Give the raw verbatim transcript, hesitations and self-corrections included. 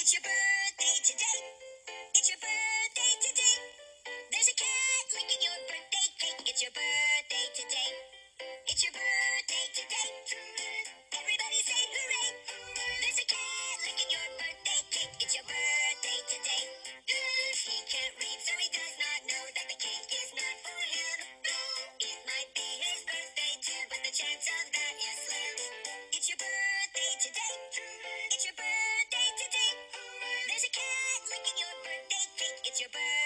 It's your birthday today. It's your birthday today. There's a cat licking your birthday cake. It's your birthday today. It's your birthday today. Everybody say hooray. There's a cat licking your birthday cake. It's your birthday today. He can't read, so he does not know that the cake is not for him. It might be his birthday too, but the chance of that is slim. It's your birthday today. It's your birthday today. There's a cat licking your birthday cake. It's your birthday.